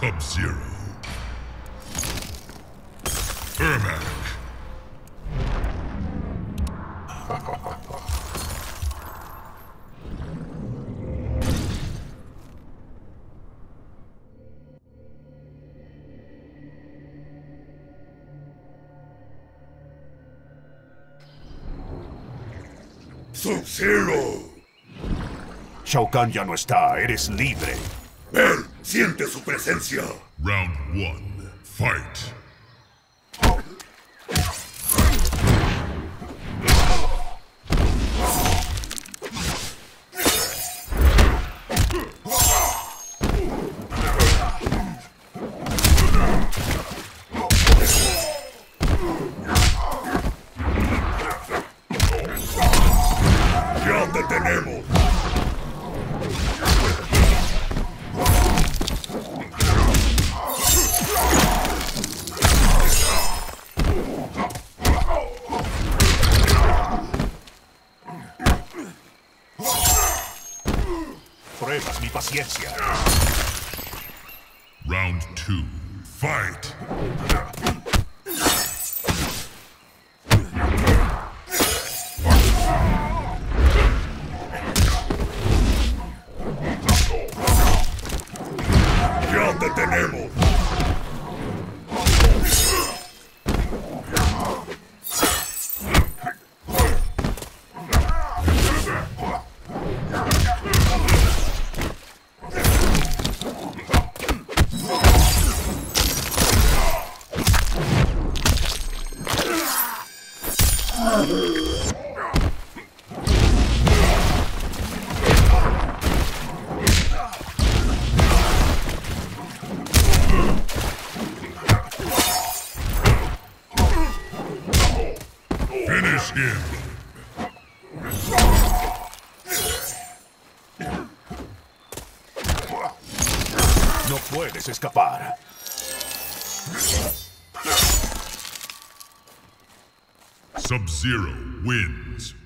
Sub-Zero. Ermac. ¡Sub-Zero! Shao Kahn ya no está, eres libre. ¡Ven! ¡Siente su presencia! Round 1. Fight. ¡Ya te tenemos! Pruebas mi paciencia. Round 2. Fight. ¡Ya te tenemos! Finish him. No puedes escapar. Sub-Zero wins.